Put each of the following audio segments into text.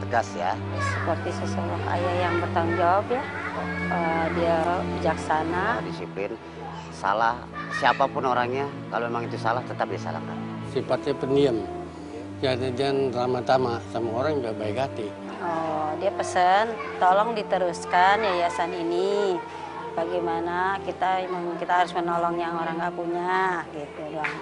tegas ya. Seperti sosok ayah yang bertanggung jawab ya. Dia bijaksana. Disiplin. Salah siapapun orangnya, kalau memang itu salah tetap disalahkan. Sifatnya pendiam. Jangan ramah tamah sama orang juga baik hati. Oh, dia pesan tolong diteruskan yayasan ini. Bagaimana kita harus menolong yang orang nggak punya gitu doang.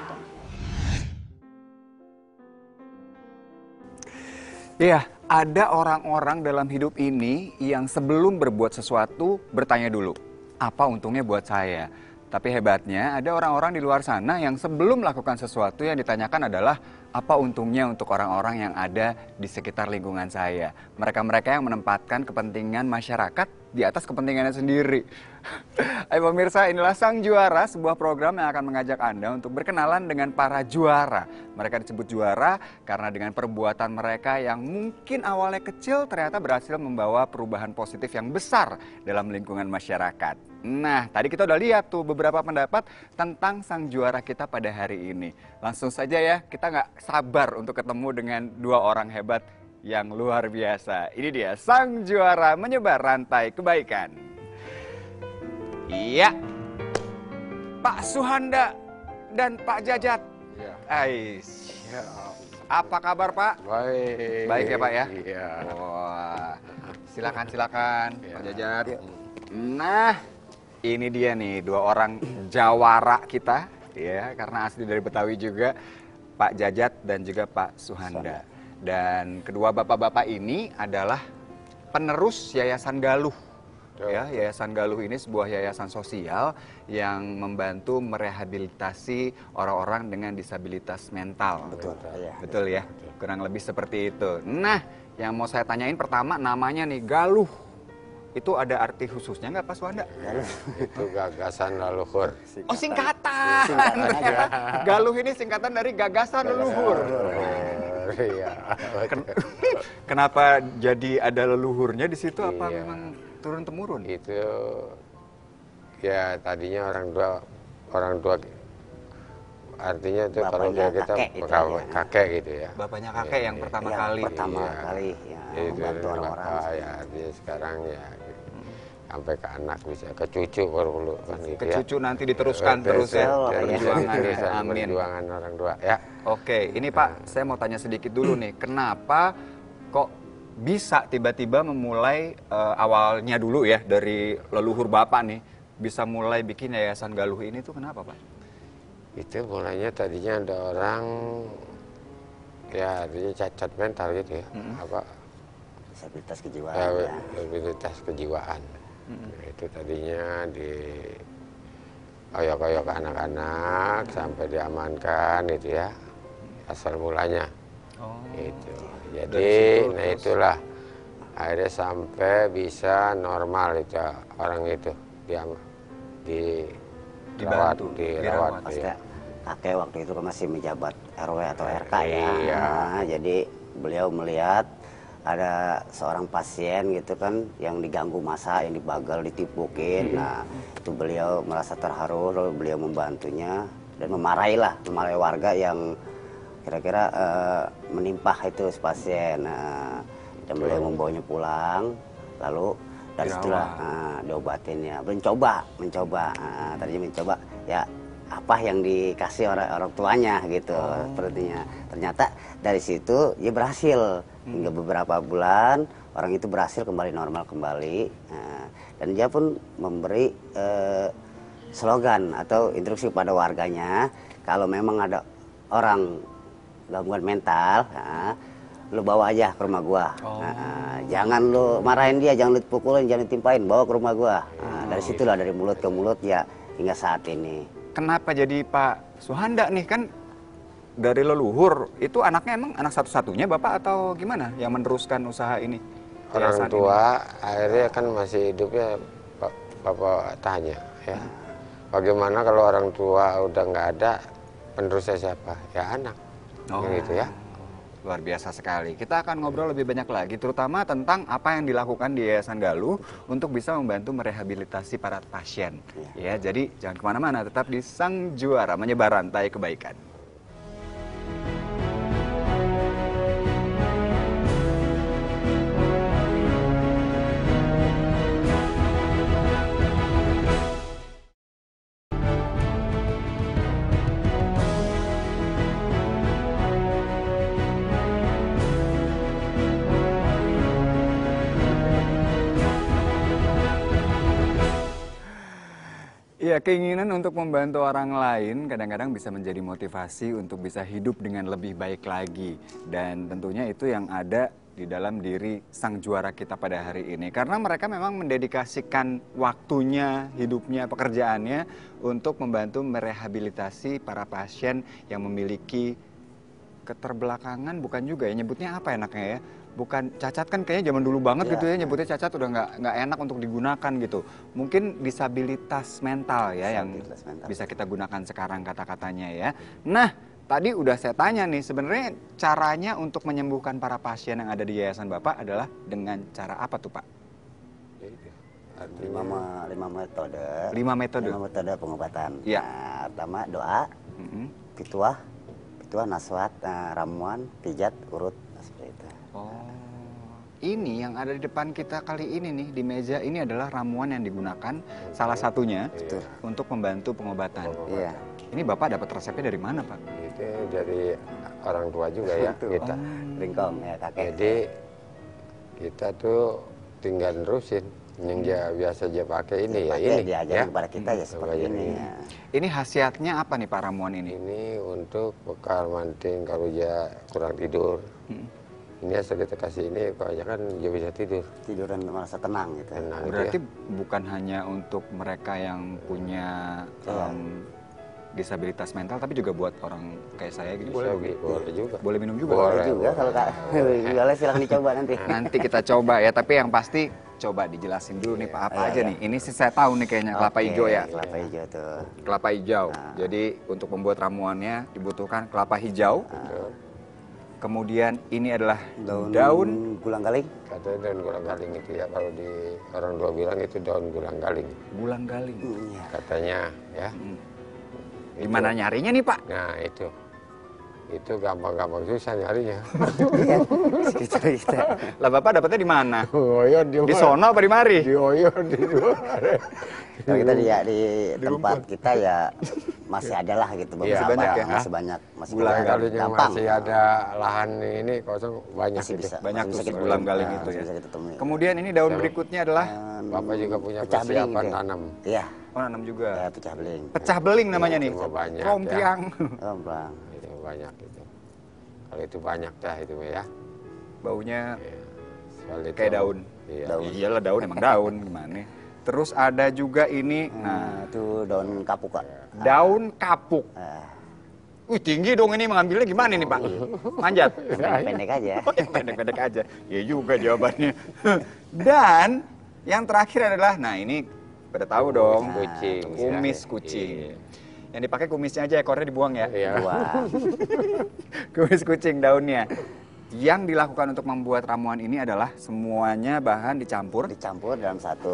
Iya, ada orang-orang dalam hidup ini yang sebelum berbuat sesuatu bertanya dulu, apa untungnya buat saya? Tapi hebatnya ada orang-orang di luar sana yang sebelum melakukan sesuatu yang ditanyakan adalah apa untungnya untuk orang-orang yang ada di sekitar lingkungan saya. Mereka-mereka yang menempatkan kepentingan masyarakat di atas kepentingannya sendiri. Ayo pemirsa, inilah Sang Juara, sebuah program yang akan mengajak Anda untuk berkenalan dengan para juara. Mereka disebut juara karena dengan perbuatan mereka yang mungkin awalnya kecil ternyata berhasil membawa perubahan positif yang besar dalam lingkungan masyarakat. Nah, tadi kita udah lihat tuh beberapa pendapat tentang sang juara kita pada hari ini. Langsung saja ya, kita nggak sabar untuk ketemu dengan dua orang hebat yang luar biasa. Ini dia sang juara menyebar rantai kebaikan. Iya, Pak Suhanda dan Pak Jajat. Ya. Ais. Apa kabar Pak? Baik. Baik ya Pak ya? Iya. Wah, silakan Ya. Pak Jajat. Nah, ini dia nih dua orang jawara kita ya, karena asli dari Betawi juga, Pak Jajat dan juga Pak Suhanda. Dan kedua bapak-bapak ini adalah penerus Yayasan Galuh. Ya, Yayasan Galuh ini sebuah yayasan sosial yang membantu merehabilitasi orang-orang dengan disabilitas mental. Betul, ya. Betul ya, kurang lebih seperti itu. Nah, yang mau saya tanyain pertama namanya nih Galuh. Itu ada arti khususnya nggak Pak Suhanda? Itu gagasan leluhur. Oh singkatan. Galuh ini singkatan dari gagasan leluhur. Iya. Kenapa jadi ada leluhurnya di situ? Apa Iya. memang turun temurun? Itu ya tadinya orang tua artinya itu kalau Bapaknya kita kakek gitu kakek gitu ya. Bapaknya kakek yang pertama kali. Pertama Iya. kali ya, Itu membantu orang-orang. bapak ya artinya sekarang ya sampai ke anak bisa ke cucu perlu kan gitu Ke ya. cucu nanti diteruskan terus ya perjuangannya. Amin. Perjuangan orang tua ya. Oke, ini Pak, saya mau tanya sedikit dulu nih. Kenapa kok bisa tiba-tiba memulai awalnya dulu ya dari leluhur Bapak nih bisa mulai bikin Yayasan Galuh ini tuh kenapa Pak? Itu mulainya tadinya ada orang ya artinya cacat mental gitu ya. Apa Disabilitas kejiwaan ya, ya. disabilitas kejiwaan. Nah, itu tadinya di oyok-oyok anak-anak sampai diamankan itu ya asal mulanya. Itu. Jadi nah itulah akhirnya sampai bisa normal itu orang itu dirawat Pasti ya. kakek waktu itu kan masih menjabat RW atau RK ya. Iya. Nah, jadi beliau melihat ada seorang pasien gitu kan yang diganggu masa, yang dibagal, ditipukin. Nah, itu beliau merasa terharu, lalu beliau membantunya dan memarahi warga yang kira-kira menimpah itu si pasien. Nah, dan beliau membawanya pulang, lalu dari situlah diobatinnya. Mencoba, tadinya mencoba ya apa yang dikasih orang tuanya gitu sepertinya. Ternyata dari situ dia berhasil hingga beberapa bulan orang itu berhasil kembali normal kembali. Dan dia pun memberi slogan atau instruksi kepada warganya, kalau memang ada orang gangguan mental, lu bawa aja ke rumah gua. Jangan lu marahin dia, jangan lu pukulin, jangan ditimpain, bawa ke rumah gua. Dari situlah, dari mulut ke mulut ya hingga saat ini. Kenapa jadi Pak Suhanda nih, kan dari leluhur itu anaknya emang anak satu-satunya Bapak atau gimana yang meneruskan usaha ini? Orang Yayasan tua akhirnya kan masih hidupnya Bapak tanya ya. Bagaimana kalau orang tua udah nggak ada, penerusnya siapa? Ya anak. Gitu ya. Luar biasa sekali. Kita akan ngobrol lebih banyak lagi, terutama tentang apa yang dilakukan di Yayasan Galuh untuk bisa membantu merehabilitasi para pasien. Ya, jadi jangan kemana-mana, tetap di Sang Juara menyebar rantai kebaikan. Iya, keinginan untuk membantu orang lain kadang-kadang bisa menjadi motivasi untuk bisa hidup dengan lebih baik lagi. Dan tentunya itu yang ada di dalam diri sang juara kita pada hari ini. Karena mereka memang mendedikasikan waktunya, hidupnya, pekerjaannya untuk membantu merehabilitasi para pasien yang memiliki keterbelakangan, bukan juga ya, nyebutnya apa enaknya ya? Bukan cacat kan kayaknya zaman dulu banget gitu ya, nyebutnya cacat udah nggak enak untuk digunakan gitu. Mungkin disabilitas mental ya yang bisa kita gunakan sekarang kata-katanya ya. Nah, tadi udah saya tanya nih, sebenarnya caranya untuk menyembuhkan para pasien yang ada di yayasan Bapak adalah dengan cara apa tuh Pak? Lima metode. 5 metode. 5 metode pengobatan. Iya. Nah, pertama doa, pituah, naswat, ramuan, pijat, urut, seperti itu. Oh, ini yang ada di depan kita kali ini nih di meja ini adalah ramuan yang digunakan salah satunya untuk membantu pengobatan. Iya. Ini Bapak dapat resepnya dari mana Pak? Itu dari orang tua juga ya kita. Ringkong ya kakek. Jadi kita tuh tinggal nerusin yang dia biasa dia pakai ini ya ini. Diajarin kepada kita ya seperti Diajarin ini. ini. Ya. Ini khasiatnya apa nih Pak ramuan ini? Ini untuk bekal manting kalau dia kurang tidur. Ini asal kita kasih ini, kebanyakan dia bisa tidur. Tidur dan merasa tenang gitu. Tenang Berarti dia. bukan hanya untuk mereka yang punya disabilitas mental, tapi juga buat orang kayak saya gitu Bisa, boleh? boleh juga. Boleh minum juga? Boleh. Juga kalau kak, boleh silahkan dicoba nanti. Nanti kita coba ya, tapi yang pasti coba dijelasin dulu nih Pak, apa aja nih? Ini sih saya tahu nih kayaknya kelapa Oke, hijau ya. Kelapa hijau tuh. Kelapa hijau. Jadi untuk membuat ramuannya dibutuhkan kelapa hijau. Kemudian ini adalah daun gulang galing. Katanya daun gulang galing itu ya, kalau di orang tua bilang itu daun gulang galing. gulang galing. Iya. Katanya ya. Gimana nyarinya nih Pak? Nah itu gampang-gampang susah nyarinya. Iya. Sekitar kita. Lah Bapak dapetnya di mana? Oyon Di sono apa di mari? Di oyon di luar. Kalau kita di tempat kita ya masih ada lah gitu. Masih banyak ya? Masih banyak. Masih Gulang banyak. Kalinya Gampang. masih ada lahan ini kosong banyak Masih itu. bisa. Banyak Masih tuh bisa kita gulang temui. galing Nah, itu masih ya. bisa kita temui. Kemudian ini daun berikutnya adalah Bapak juga punya pecah beling persiapan dia. tanam. Iya. oh nanam juga. Ya, pecah beling. Pecah beling namanya nih. cuma banyak, Rompiang. Gampang. Itu banyak itu. Kalau itu banyak dah itu ya. Baunya Iya. Soal itu, kayak daun. Iya. Iyalah daun emang daun gimana. Terus ada juga ini, Nah, itu daun kapuk kak. daun kapuk. Ah, Wih tinggi dong ini mengambilnya gimana nih Pak? Manjat? pendek aja. Oh, yang pendek-pendek aja. Ya juga jawabannya. Dan yang terakhir adalah, nah ini pada tahu dong, Kucing. kumis istilahnya. kucing. Iya. Yang dipakai kumisnya aja, ekornya dibuang ya. Iya. Wah. Kumis kucing daunnya. Yang dilakukan untuk membuat ramuan ini adalah semuanya bahan dicampur. Dicampur dalam satu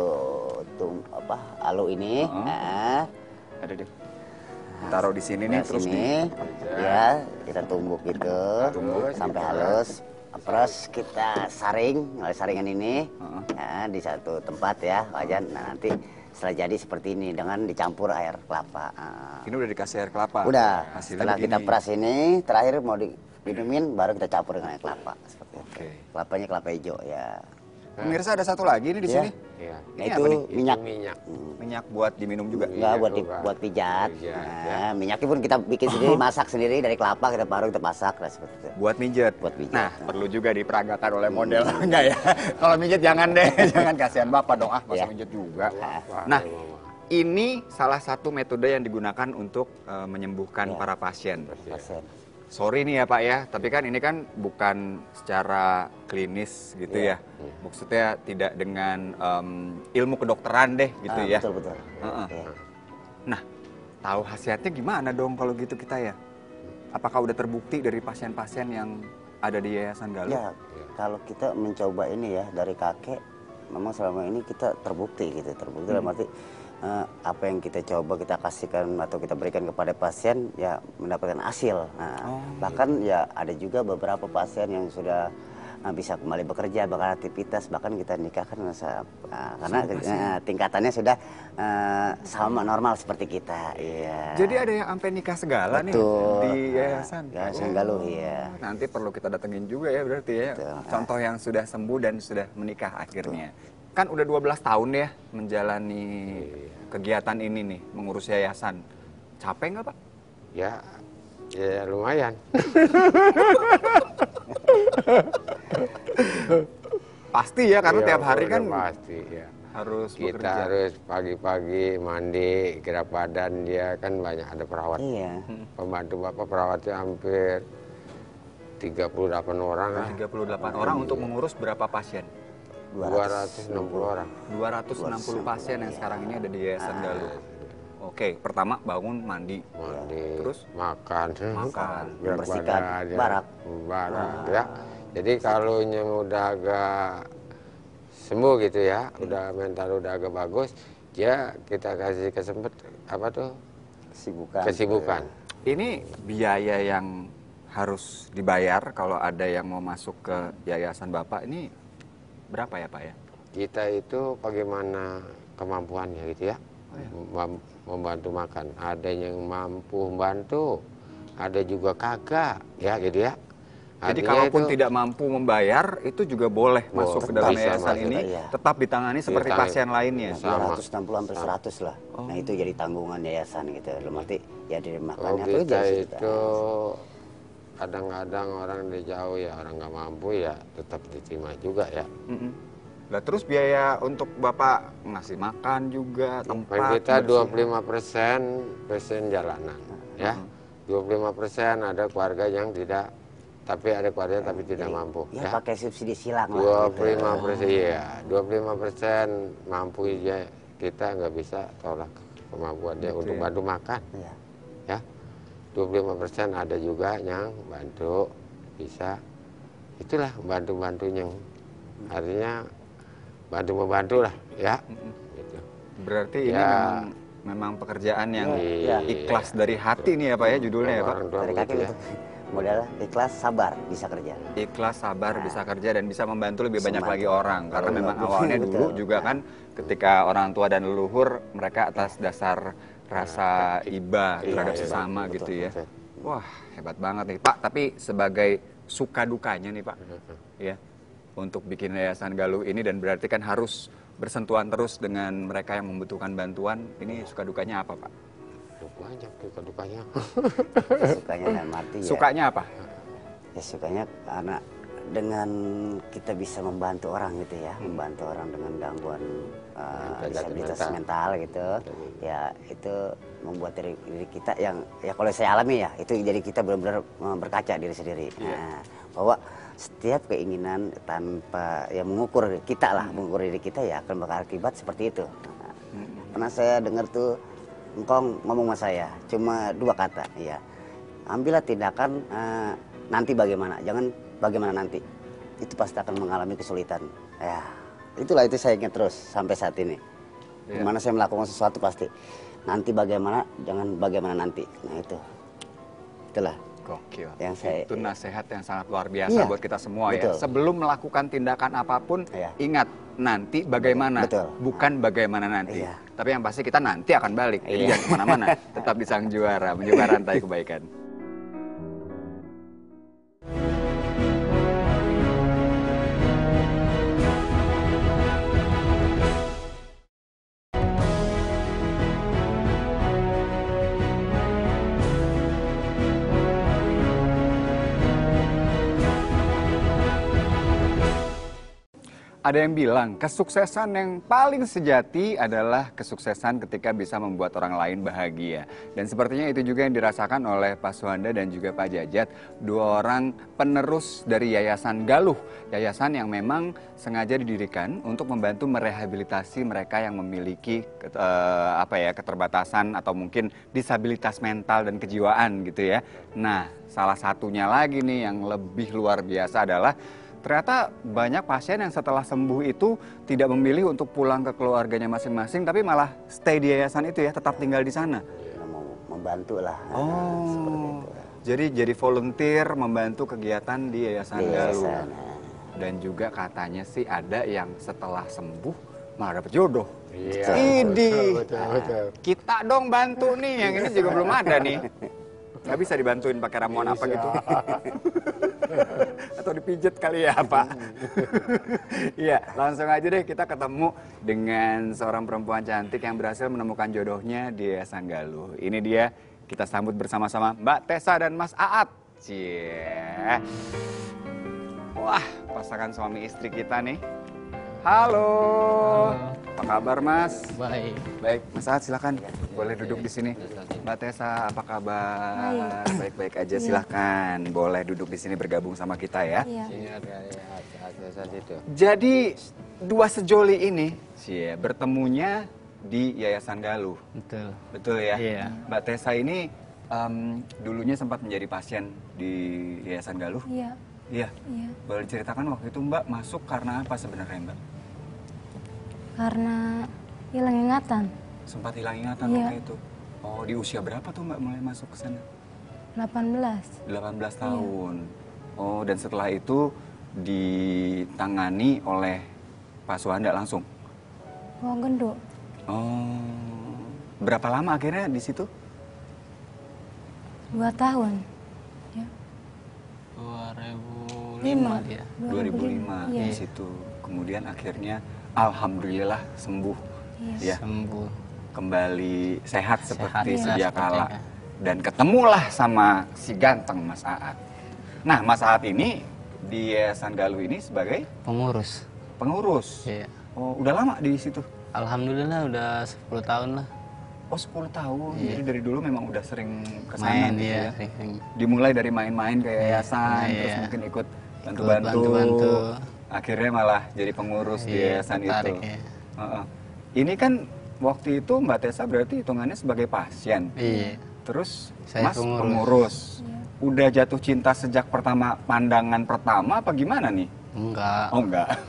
alu ini. Nah, Ada deh. Taruh di sini nih, terus sini. Ya, kita tumbuk gitu. Tumbuk. Sampai halus. Terus kita saring, melalui saringan ini. Nah, di satu tempat ya, wajan. Nah, nanti setelah jadi seperti ini dengan dicampur air kelapa. Nah, Ini udah dikasih air kelapa. udah, Hasilnya setelah kita begini. peras ini, terakhir mau diminumin, baru kita campur dengan air kelapa. Seperti itu. Oke. Kelapanya kelapa hijau ya. Pemirsa ada satu lagi nih di Iya. sini. Iya. Nah, Ini itu apa nih? minyak. Minyak. Minyak buat diminum juga. Enggak buat juga. buat pijat. Pijat, Nah, minyaknya pun kita bikin sendiri, masak sendiri dari kelapa kita baru kita masak lah seperti itu. Buat mijet. Buat mijet. Nah, perlu juga diperagakan oleh model. Enggak ya? Kalau mijet jangan deh. Jangan kasihan Bapak dong. Ah, masa Iya. mijet juga. Wah, Nah, Mama. ini salah satu metode yang digunakan untuk menyembuhkan Iya. para pasien. Pasien. Sorry nih ya Pak ya, tapi kan ini kan bukan secara klinis gitu ya. Maksudnya tidak dengan ilmu kedokteran deh gitu ya. Betul betul. Heeh. Iya. Nah, tahu khasiatnya gimana dong kalau gitu kita ya? Apakah udah terbukti dari pasien-pasien yang ada di Yayasan Galuh? Ya, kalau kita mencoba ini ya dari kakek, memang selama ini kita terbukti gitu, terbukti dalam arti apa yang kita coba kita kasihkan atau kita berikan kepada pasien ya mendapatkan hasil. Nah, bahkan ya ada juga beberapa pasien yang sudah bisa kembali bekerja, bahkan aktivitas, bahkan kita nikahkan karena tingkatannya sudah sama normal seperti kita. Iya. Jadi ada yang sampai nikah segala nih Betul. di Yayasan. Yayasan Galuh ya. Nanti perlu kita datengin juga ya berarti ya. Betul. Contoh yang sudah sembuh dan sudah menikah akhirnya. kan udah 12 tahun ya menjalani kegiatan ini nih, mengurus yayasan. Capek nggak, Pak? Ya, ya lumayan. Pasti ya, karena Ya, tiap hari udah kan pasti ya. harus Kita bekerja. harus pagi-pagi mandi, kira badan dia kan banyak ada perawat. Iya. Pembantu Bapak perawatnya hampir 38 orang lah. 38 orang untuk mengurus berapa pasien? 260 orang. 260 pasien yang sekarang ini ada di Yayasan Galuh. Oke, pertama bangun mandi. Mandi, Terus? makan, Makan. gerak Membersihkan badan, ya. barak. Barak, ya. Jadi kalau yang udah agak sembuh gitu ya, udah mental udah agak bagus, ya kita kasih kesibukan. Ini biaya yang harus dibayar kalau ada yang mau masuk ke Yayasan Bapak ini berapa ya, Pak ya? Kita itu bagaimana kemampuannya gitu ya, membantu makan. Ada yang mampu membantu, ada juga kagak, ya gitu ya. Jadi Artinya kalaupun itu tidak mampu membayar, itu juga boleh masuk ke dalam bisa yayasan masuk, ini, iya. tetap ditangani seperti Ditangani. pasien lainnya. Sama. 260 sampai 100 lah. Nah itu jadi tanggungan yayasan gitu. Dalam arti ya dari kalau makannya apa kita aja itu kadang-kadang orang di jauh ya, orang nggak mampu ya tetap diterima juga ya. Lah terus biaya untuk Bapak ngasih makan juga, Kan tempat, kita bersih. 25% pasien jalanan ya. 25% ada keluarga yang tidak, tapi ada keluarga tapi tidak mampu Ya, ya. pakai subsidi silang lah. 25% iya, 25% mampu ya, kita nggak bisa tolak kemampuan dia Gitu untuk ya. bantu makan Iya. ya. 25% ada juga yang bantu bisa, itulah bantu-bantu yang artinya bantu-membantu lah ya. Gitu. Berarti ini Ya. memang pekerjaan yang Iya. ikhlas dari hati nih ya Pak ya, judulnya ya Pak. Orang tua Dari begitu kaki ya. itu. Modal ikhlas, sabar, bisa kerja. Ikhlas, sabar, bisa kerja dan bisa membantu lebih banyak Membantu. lagi orang. Karena Betul, memang betul, awalnya betul. dulu juga kan ketika orang tua dan leluhur mereka atas dasar rasa iba Iya, terhadap iya, sesama betul, gitu ya. betul. Wah, hebat banget nih Pak. Tapi sebagai suka dukanya nih Pak, ya untuk bikin Yayasan Galuh ini dan berarti kan harus bersentuhan terus dengan mereka yang membutuhkan bantuan. Ini suka dukanya apa Pak? Banyak duka-dukanya. Sukanya dalam arti ya. Sukanya apa? Ya sukanya karena dengan kita bisa membantu orang gitu ya, membantu orang dengan gangguan disabilitas mental gitu, ya itu membuat diri kita yang ya kalau saya alami ya itu jadi kita benar-benar berkaca diri sendiri. Nah, bahwa setiap keinginan tanpa ya mengukur kita lah, mengukur diri kita ya akan berakibat seperti itu. Nah, pernah saya dengar tuh Engkong ngomong sama saya cuma 2 kata, ya ambillah tindakan nanti bagaimana, jangan bagaimana nanti, itu pasti akan mengalami kesulitan. Ya itulah itu saya ingat terus sampai saat ini. Dimana saya melakukan sesuatu pasti nanti bagaimana, jangan bagaimana nanti. Nah itulah Gokil. yang saya Itu nasihat yang sangat luar biasa Iya, buat kita semua ya. betul. Sebelum melakukan tindakan apapun, Iya. ingat nanti bagaimana, Betul. bukan bagaimana nanti. Iya. Tapi yang pasti kita nanti akan balik. Jadi Iya. jangan kemana-mana. Tetap di Sang Juara, menyebar rantai kebaikan. Ada yang bilang kesuksesan yang paling sejati adalah kesuksesan ketika bisa membuat orang lain bahagia. Dan sepertinya itu juga yang dirasakan oleh Pak Suhanda dan juga Pak Jajat, 2 orang penerus dari Yayasan Galuh. Yayasan yang memang sengaja didirikan untuk membantu merehabilitasi mereka yang memiliki keterbatasan atau mungkin disabilitas mental dan kejiwaan gitu ya. Nah, salah satunya lagi nih yang lebih luar biasa adalah ternyata banyak pasien yang setelah sembuh itu tidak memilih untuk pulang ke keluarganya masing-masing, tapi malah stay di yayasan itu ya, tetap tinggal di sana. mau membantu lah. Seperti itu. Jadi volunteer membantu kegiatan di Yayasan Di Galuh. yayasan, Dan juga katanya sih ada yang setelah sembuh malah dapet jodoh. Iya. Idih. Betul. Kita dong bantu nih, yang ini juga belum ada nih. Nggak bisa dibantuin pakai ramuan apa gitu. Atau dipijet kali ya, Pak? Iya, langsung aja deh kita ketemu dengan seorang perempuan cantik yang berhasil menemukan jodohnya di Yayasan Galuh. Ini dia, kita sambut bersama-sama Mbak Tessa dan Mas Aat. Cie. Wah, pasangan suami istri kita nih. Halo. Apa kabar, Mas? Baik. Baik, Mas Aat silakan. Boleh duduk di sini. Mbak Tessa, apa kabar? Baik-baik aja, silakan. Boleh duduk di sini bergabung sama kita ya. Sini ada situ. Jadi dua sejoli ini bertemunya di Yayasan Galuh. Betul. Betul ya? Iya. Mbak Tessa ini dulunya sempat menjadi pasien di Yayasan Galuh. Iya, Iya. iya. Boleh diceritakan waktu itu Mbak masuk karena apa sebenarnya Mbak? Karena hilang ingatan. Sempat hilang ingatan Iya. waktu itu. Oh, di usia berapa tuh Mbak mulai masuk ke sana? 18. 18 tahun. Oh, dan setelah itu ditangani oleh Pak Suhanda langsung? Oh, genduk. Oh, berapa lama akhirnya di situ? 2 tahun. Ya. 2005 dia. 2005 Iya. di situ. Kemudian akhirnya alhamdulillah sembuh. Iya. Ya, Sembuh. kembali sehat seperti Iya. sedia Seperti kala. ya. Dan ketemulah sama si ganteng Mas Aat. Nah, Mas Aat ini di Yayasan Galuh ini sebagai Pengurus. pengurus. Iya. Oh, udah lama di situ? Alhamdulillah udah 10 tahun lah. Oh, 10 tahun. Iya. Jadi dari dulu memang udah sering ke sana Main gitu ya. ya. Sering. Dimulai dari main-main ke yayasan, Iya. terus mungkin ikut bantu-bantu. bantu-bantu. Akhirnya malah jadi pengurus di Iya, yayasan tertarik, itu. iya. Heeh. Ini kan waktu itu Mbak Tessa berarti hitungannya sebagai pasien. Iya. Terus Saya Mas pengurus. pengurus. Udah jatuh cinta sejak pandangan pertama apa gimana nih? Enggak. Oh enggak.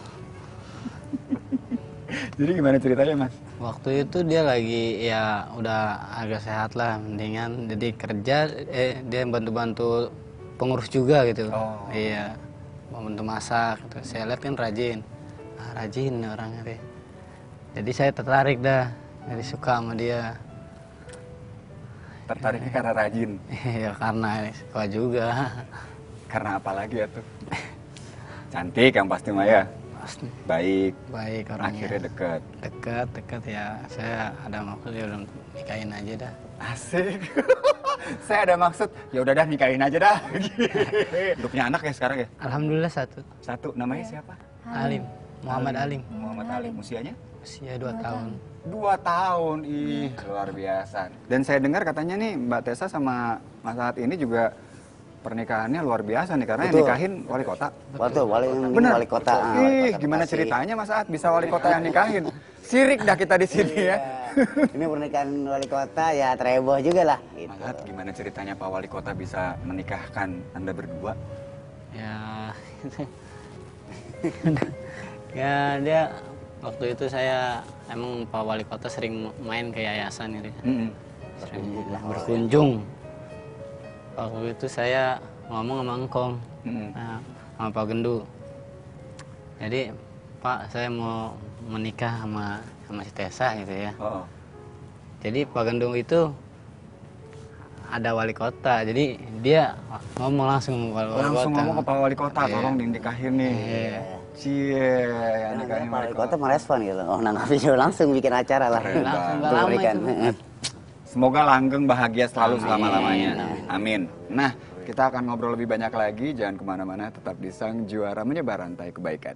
Jadi gimana ceritanya Mas? Waktu itu dia lagi ya udah agak sehat lah, mendingan jadi kerja dia bantu-bantu pengurus juga gitu. Oh. Iya. Membantu masak gitu. Saya lihat kan rajin. Rajin orangnya deh. Jadi saya tertarik dah. Jadi suka sama dia. Tertariknya karena rajin. Ya karena suka juga. Karena apa lagi ya tuh? Cantik yang pasti Maya. Pasti Baik. baik orangnya. Akhirnya deket. Dekat ya. Saya ada maksud ya udah nikahin aja dah. Asik. Saya ada maksud, ya udah dah nikahin aja dah. Udah punya anak ya sekarang ya? Alhamdulillah satu. Satu, namanya siapa? Alim. Muhammad Alim. Muhammad Alim. Usianya? Usia 2 tahun. 2 tahun, ih luar biasa. Dan saya dengar katanya nih Mbak Tessa sama Mas Aat ini juga pernikahannya luar biasa nih karena yang Betul. nikahin wali kota. Betul, Bener? wali kota. Ih, gimana ceritanya Mas Aat bisa wali kota yang nikahin? Sirik dah kita di sini ya. Ini pernikahan wali kota ya terheboh juga lah. Gitu. Mas Aat, gimana ceritanya Pak Wali Kota bisa menikahkan Anda berdua? Ya, ya dia waktu itu saya emang Pak Wali Kota sering main ke yayasan gitu, Mm-mm. sering berkunjung. Waktu itu saya ngomong sama Engkong, Mm-mm. nah, sama Pak Gendu. Jadi Pak saya mau menikah sama si Tessa gitu ya. Oh. Jadi Pak Gendung itu ada wali kota, jadi dia ngomong langsung sama wali Langsung kota. ngomong ke Pak Wali Kota, Iya. tolong dinikahin nih. Iya. Cie, yang nikahin Wali kota merespon gitu. Oh, nanggapin langsung bikin acara lah. Keren Langsung banget. gak lama Berikan. itu. Semoga langgeng bahagia selalu selama-lamanya. Amin. Amin. Nah, kita akan ngobrol lebih banyak lagi. Jangan kemana-mana, tetap di Sang Juara menyebar rantai kebaikan.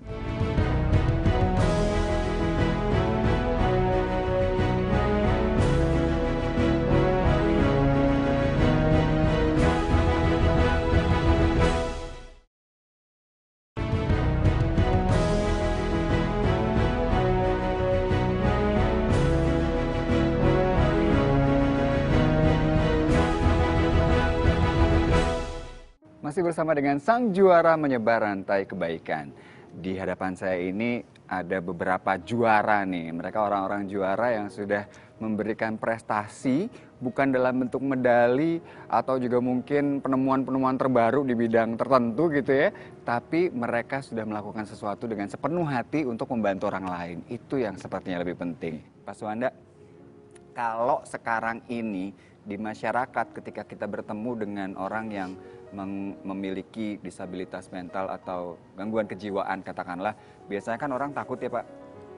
Masih bersama dengan Sang Juara menyebar rantai kebaikan. Di hadapan saya ini ada beberapa juara nih. Mereka orang-orang juara yang sudah memberikan prestasi bukan dalam bentuk medali atau juga mungkin penemuan-penemuan terbaru di bidang tertentu gitu ya. Tapi mereka sudah melakukan sesuatu dengan sepenuh hati untuk membantu orang lain. Itu yang sepertinya lebih penting. Pak Suhanda, kalau sekarang ini di masyarakat ketika kita bertemu dengan orang yang memiliki disabilitas mental atau gangguan kejiwaan katakanlah, biasanya kan orang takut ya Pak,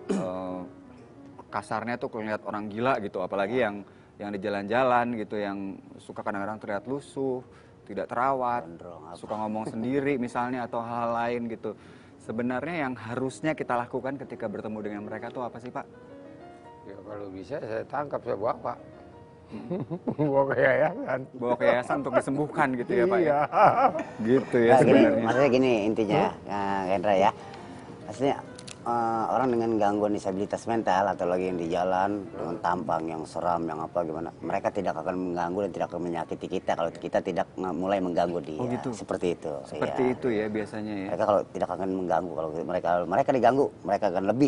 kasarnya tuh ngeliat orang gila gitu, apalagi yang di jalan-jalan gitu, yang suka kadang-kadang terlihat lusuh, tidak terawat, suka ngomong sendiri misalnya atau hal lain gitu. Sebenarnya yang harusnya kita lakukan ketika bertemu dengan mereka tuh apa sih Pak? Ya kalau bisa saya tangkap, saya bawa Pak. Bawa ke yayasan. Bawa ke yayasan untuk disembuhkan gitu ya Pak? Iya. Gitu ya Nah, gini, sebenarnya. maksudnya gini intinya, Hendra ya. Maksudnya orang dengan gangguan disabilitas mental atau lagi yang di jalan dengan tampang yang seram, yang apa gimana, mereka tidak akan mengganggu dan tidak akan menyakiti kita kalau kita tidak mulai mengganggu dia. Oh gitu. Seperti itu. Seperti ya. itu ya biasanya ya. Mereka kalau tidak akan mengganggu, kalau mereka diganggu, mereka akan lebih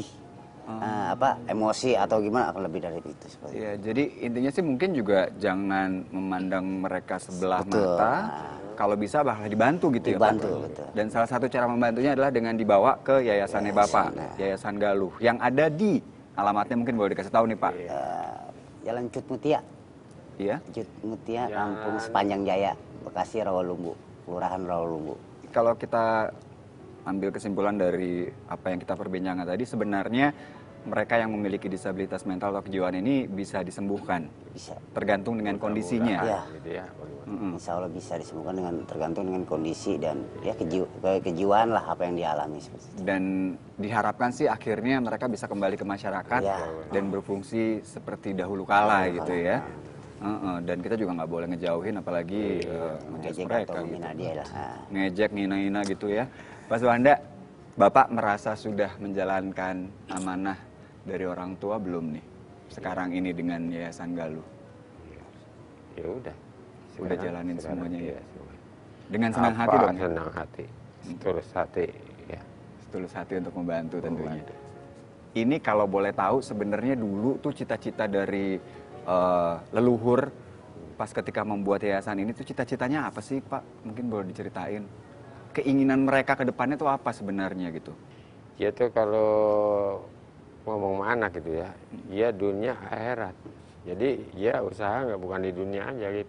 emosi atau gimana akan lebih dari itu seperti itu. Ya, jadi intinya sih mungkin juga jangan memandang mereka sebelah Betul. mata. Kalau bisa bakal dibantu gitu Dibantu, ya Pak. betul. Dan salah satu cara membantunya adalah dengan dibawa ke yayasannya Bapak, Yayasan Galuh, yang ada di alamatnya mungkin boleh dikasih tahu nih Pak. Jalan Cut Mutia, Iya. Cut Mutia, Lampung Sepanjang Jaya, Bekasi, Rawalumbu, Kelurahan Rawalumbu. Kalau kita ambil kesimpulan dari apa yang kita perbincangkan tadi, sebenarnya mereka yang memiliki disabilitas mental atau kejiwaan ini bisa disembuhkan, Bisa. tergantung dengan kondisinya. Ya. Gitu ya, bagaimana? Insya Allah bisa disembuhkan dengan tergantung dengan kondisi dan ya kejiwaan lah apa yang dialami seperti itu. Dan diharapkan sih akhirnya mereka bisa kembali ke masyarakat Ya. dan berfungsi seperti dahulu kala gitu ya. Dan kita juga nggak boleh ngejauhin apalagi ngejudge Ngejek mereka atau gitu. menghina dia lah. Nah. Ngejek, ngina-ngina gitu ya. Pak Suhanda, Bapak merasa sudah menjalankan amanah dari orang tua belum nih sekarang ini dengan Yayasan Galuh? Ya udah. Udah jalanin sekarang, semuanya ya? iya, semuanya. Dengan senang Apa, hati dong? Senang hati, tulus hati, ya. Tulus hati untuk membantu tentunya. Ini kalau boleh tahu sebenarnya dulu tuh cita-cita dari leluhur pas ketika membuat yayasan ini tuh cita-citanya apa sih Pak? Mungkin boleh diceritain. Keinginan mereka ke depannya tuh apa sebenarnya gitu? Ya tuh kalau ngomong sama anak gitu ya, ya dunia akhirat. Jadi ya usaha nggak bukan di dunia aja gitu.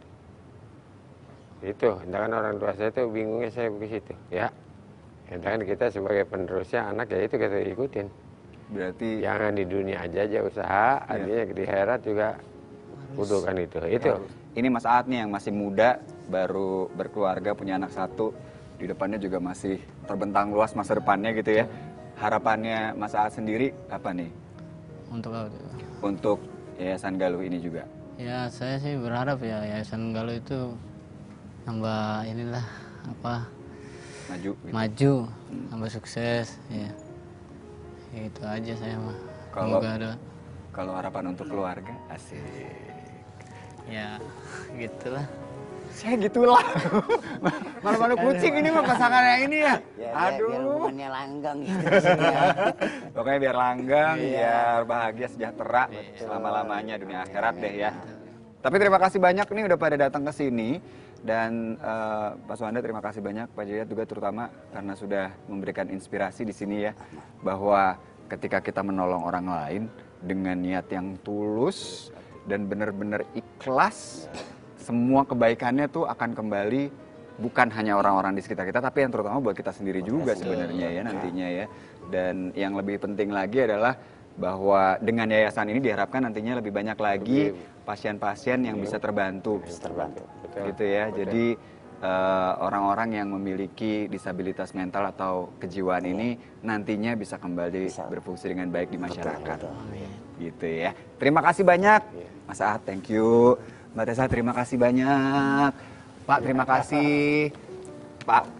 Itu, kan orang tua saya tuh bingungnya saya begitu, ya. Kan kita sebagai penerusnya anak ya itu kita ikutin. Berarti Jangan di dunia aja usaha, artinya di akhirat juga kudu kan itu. Itu. ini Mas Aat nih yang masih muda, baru berkeluarga, punya anak satu, di depannya juga masih terbentang luas masa depannya gitu ya. Harapannya Mas Aat sendiri apa nih Untuk apa tuh? untuk Yayasan Galuh ini juga? Ya saya sih berharap ya Yayasan Galuh itu nambah inilah apa Maju gitu. maju, nambah sukses ya. Itu aja saya mah. Kalau- Semoga ada Kalau harapan untuk keluarga, asik. ya gitulah. Saya gitulah. Malu-malu kucing ini mah pasangannya ini ya. Biar Aduh. hubungannya langgang gitu. maksudnya. Pokoknya biar langgang, biar bahagia, sejahtera selama-lamanya dunia akhirat deh ya. Tapi terima kasih banyak nih udah pada datang ke sini. Dan Pak Suhanda terima kasih banyak, Pak Jayat juga terutama karena sudah memberikan inspirasi di sini ya. Bahwa ketika kita menolong orang lain dengan niat yang tulus dan benar-benar ikhlas, semua kebaikannya tuh akan kembali bukan hanya orang-orang di sekitar kita, tapi yang terutama buat kita sendiri juga sebenarnya ya nantinya ya. Dan yang lebih penting lagi adalah bahwa dengan yayasan ini diharapkan nantinya lebih banyak lagi pasien-pasien yang bisa terbantu. Terbantu. Gitu ya. Jadi orang-orang yang memiliki disabilitas mental atau kejiwaan ini nantinya bisa kembali berfungsi dengan baik di masyarakat. Gitu ya. Terima kasih banyak Mas Aat, thank you. Mbak Tessa terima kasih banyak. Pak terima kasih. Pak